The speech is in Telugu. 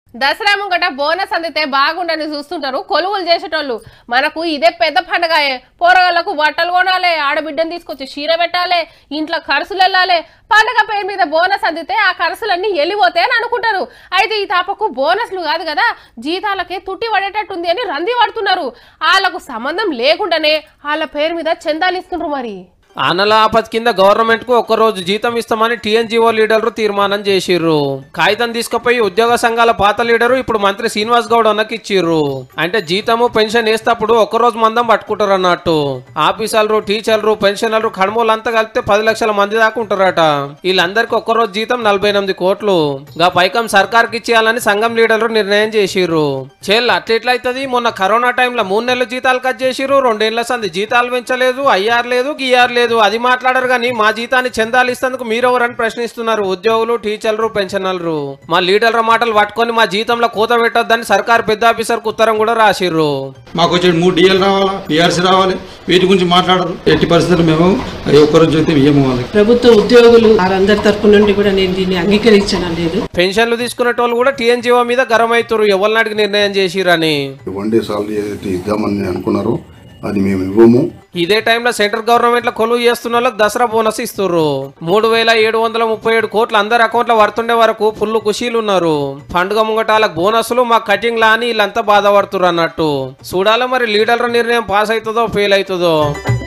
దసరా ముంగట బోనస్ అందితే బాగుండని చూస్తుంటారు కొలువులు చేసేటోళ్ళు. మనకు ఇదే పెద్ద పండగయే. పోరగాళ్లకు బట్టలు కొనాలి, ఆడబిడ్డను తీసుకొచ్చి చీర పెట్టాలి, ఇంట్లో ఖర్చులు వెళ్ళాలి. పండగ పేరు మీద బోనస్ అందితే ఆ ఖర్చులన్నీ వెళ్ళిపోతాయి అని అనుకుంటారు. అయితే ఈ తాపకు బోనస్లు కాదు కదా, జీతాలకే తుట్టి పడేటట్టుంది అని రంది పడుతున్నారు. వాళ్ళకు సంబంధం లేకుండానే వాళ్ళ పేరు మీద చందాలు ఇస్తుండ్రు. మరి ఆనల ఆపత్ కింద గవర్నమెంట్ కు ఒక్కరోజు జీతం ఇస్తామని TNGO లీడర్లు తీర్మానం చేసిర్రు. కాగితం తీసుకుపోయి ఉద్యోగ సంఘాల పాత లీడరు ఇప్పుడు మంత్రి శ్రీనివాస్ గౌడ్ అన్నకి ఇచ్చిర్రు. అంటే జీతము పెన్షన్ వేస్తప్పుడు ఒక్కరోజు మందం పట్టుకుంటారు అన్నట్టు. ఆఫీసర్లు, టీచర్లు, పెన్షనర్లు కడమూలంతా కలిపితే 10 లక్షల మంది దాకా ఉంటారట. వీళ్ళందరికీ ఒక్కరోజు జీతం 48 కోట్లు. గా పైకం సర్కార్కి ఇచ్చేయాలని సంఘం లీడర్లు నిర్ణయం చేసిర్రు. చెల్ అట్లెట్లయితది? మొన్న కరోనా టైంలో 3 నెలలు జీతాలు కట్ చేసిర్రు, 2 ఏళ్ల సంది జీతాలు పెంచలేదు, ఐఆర్ లేదు, గిఆర్ లేదు. అది మాట్లాడరు కానీ మా జీతాన్ని చందాలు ఇస్తేందుకు మీరెవరని ప్రశ్నిస్తున్నారు ఉద్యోగులు, టీచర్లు, పెన్షనర్లు. మా లీడర్ల మాటలు పట్టుకొని మా జీతంలో కోత పెట్టొద్దని సర్కార్ పెద్ద ఆఫీసర్ కు ఉత్తరం కూడా రాసిర్రు. మాకు వచ్చే 3 DL రావాలా, PRC రావాలి, వీటి గురించి మాట్లాడరు. ఎట్టి పరిస్థితులు మేము ఒక్కరోజు అయితే ఇవ్వము. ప్రభుత్వ ఉద్యోగులు వారందరి తరపు నుండి కూడా నేను దీన్ని అంగీకరించడం లేదు. పెన్షన్లు తీసుకునేటోళ్ళు కూడా TNGO మీద గరం అవుతారు ఎవరినాటికి నిర్ణయం చేసిరని. ఇద్దామని అనుకున్నారు, అది మేము ఇవ్వము. ఇదే టైంలో సెంట్రల్ గవర్నమెంట్ లో కొలువు చేస్తున్న వాళ్ళకి దసరా బోనస్ ఇస్తున్నారు. 3737 కోట్లు అందరి అకౌంట్ లో పడుతుండే వరకు ఫుల్ ఖుషీలు ఉన్నారు. పండుగ ముంగటాలకు బోనస్లు మా కటింగ్ లా అని వీళ్ళంతా బాధపడుతున్నారు అన్నట్టు. చూడాలి మరి లీడర్ల నిర్ణయం పాస్ అవుతుందో ఫెయిల్ అవుతుందో.